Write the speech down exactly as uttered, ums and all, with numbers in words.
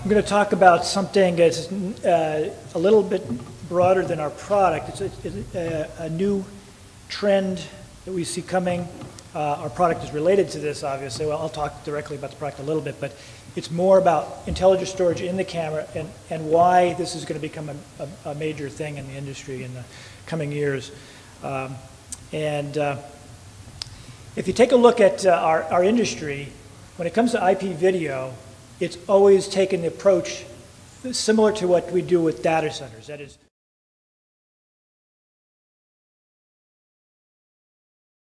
I'm going to talk about something that's uh, a little bit broader than our product. It's a, it's a, a new trend that we see coming. Uh, our product is related to this, obviously. Well, I'll talk directly about the product a little bit, but it's more about intelligent storage in the camera and, and why this is going to become a, a, a major thing in the industry in the coming years. Um, and uh, if you take a look at uh, our, our industry, when it comes to I P video, it's always taken the approach similar to what we do with data centers. That is,